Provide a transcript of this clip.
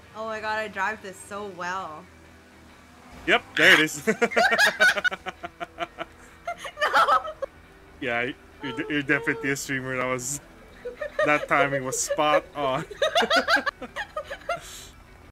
Oh my god, I drive this so well. Yep, there it is. No! Yeah, you're definitely a streamer. That timing was spot on.